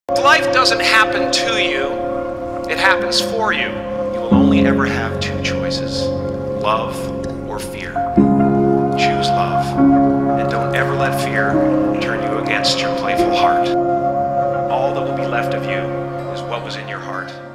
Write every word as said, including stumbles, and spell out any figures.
Life doesn't happen to you, it happens for you. You will only ever have two choices, love or fear. Choose love, and don't ever let fear turn you against your playful heart. All that will be left of you is what was in your heart.